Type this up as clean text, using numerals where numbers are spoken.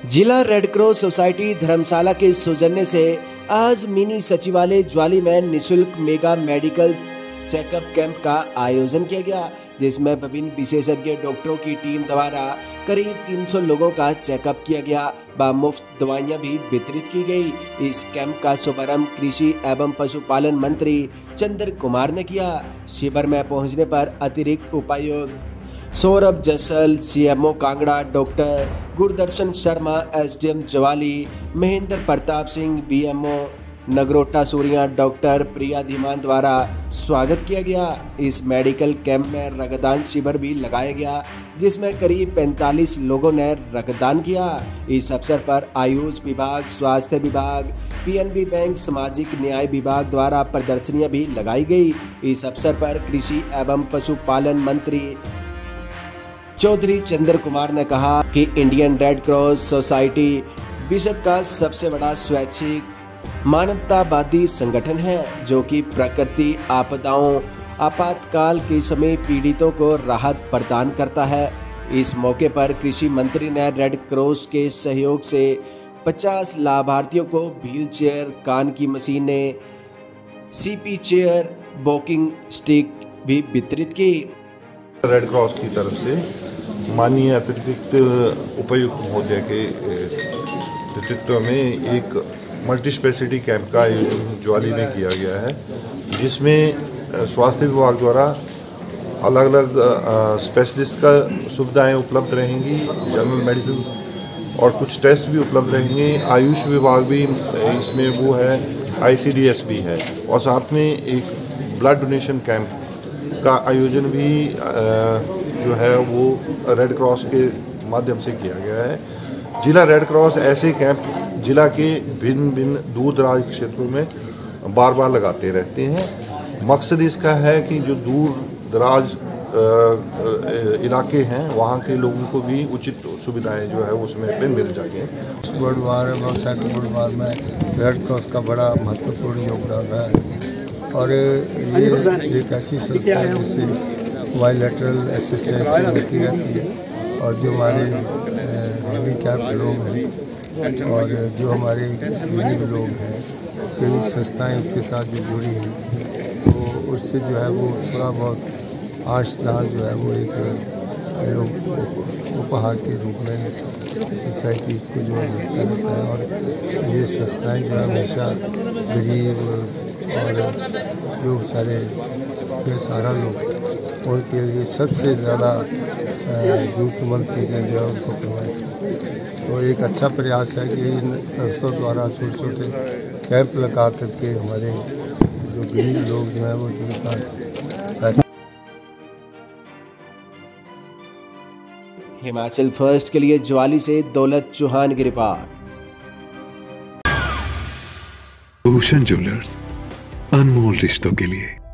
जिला red cross society धर्मशाला के सौजन्य से आज मिनी सचिवालय ज्वाली में निशुल्क मेगा मेडिकल चेकअप कैंप का आयोजन किया गया, जिसमें विभिन्न विशेषज्ञ डॉक्टरों की टीम द्वारा करीब 300 लोगों का चेकअप किया गया व मुफ्त दवाइयां भी वितरित की गई। इस कैंप का शुभारंभ कृषि एवं पशुपालन मंत्री चंद्र कुमार ने किया। शिविर में पहुंचने पर अतिरिक्त उपायुक्त Saurabh Jasal, CMO Kangra doctor Gurdarshan Sharma, SDM Jawali Mahendra Pratap Singh, BMO Nagrota Suriya doctor Priya Dhiman द्वारा स्वागत किया गया। इस मेडिकल कैंप में रक्तदान शिविर भी लगाया गया, जिसमें करीब 45 लोगों ने रक्तदान किया। इस अवसर पर आयुष विभाग, स्वास्थ्य विभाग, पीएनबी बैंक, सामाजिक न्याय विभाग द्वारा प्रदर्शनियां भी लगाई गई। इस अवसर पर कृषि एवं पशुपालन मंत्री चौधरी चंद्र कुमार ने कहा कि इंडियन रेड क्रॉस सोसाइटी विश्व का सबसे बड़ा स्वैच्छिक मानवतावादी संगठन है, जो कि प्रकृति आपदाओं, आपातकाल के समय पीड़ितों को राहत प्रदान करता है। इस मौके पर कृषि मंत्री ने रेड क्रॉस के सहयोग से 50 लाभार्थियों को व्हील चेयर, कान की मशीनें, सीपी चेयर, वॉकिंग स्टिक भी वितरित की। रेड क्रॉस की तरफ से माननीय अतिरिक्त उपायुक्त महोदय के नेतृत्व में एक मल्टी स्पेशलिटी कैंप का आयोजन ज्वाली में किया गया है, जिसमें स्वास्थ्य विभाग द्वारा अलग अलग स्पेशलिस्ट का सुविधाएं उपलब्ध रहेंगी, जनरल मेडिसिन और कुछ टेस्ट भी उपलब्ध रहेंगे। आयुष विभाग भी इसमें वो है, ICDS भी है, और साथ में एक ब्लड डोनेशन कैंप का आयोजन भी जो है वो रेड क्रॉस के माध्यम से किया गया है। जिला रेड क्रॉस ऐसे कैंप जिला के भिन्न भिन्न दूर दराज क्षेत्रों में बार बार लगाते रहते हैं। मकसद इसका है कि जो दूर दराज इलाके हैं वहाँ के लोगों को भी उचित सुविधाएं जो है वो समय पे मिल सकें। बुधवार और सेकंड बुधवार में रेड क्रॉस का बड़ा महत्वपूर्ण योगदान है, और ये एक ऐसी संस्था है जिससे बायलैटरल असिस्टेंस होती रहती है, और जो हमारे हैंडीकैप लोग हैं और जो हमारे गरीब लोग हैं, कई संस्थाएं उसके साथ जो जुड़ी हैं, तो उससे जो है वो थोड़ा बहुत आशदान जो है वो एक उपहार के रूप में सोसाइटीज़ को जो है मिलता रहता है। और ये संस्थाएं जो है हमेशा गरीब और जो सारे बेसहारा लोग, उनके लिए सबसे ज़्यादा ज़रूरतमंद चीज़ें जो है उनको प्रोवाइड करती हैं। तो एक अच्छा प्रयास है कि इन संस्थाओं द्वारा छोटे छोटे कैंप लगा करके हमारे जो गरीब लोग जो हैं वो उनके पास पैसे। हिमाचल फर्स्ट के लिए ज्वाली से दौलत चौहान की रिपोर्ट। भूषण ज्वेलर्स, अनमोल रिश्तों के लिए।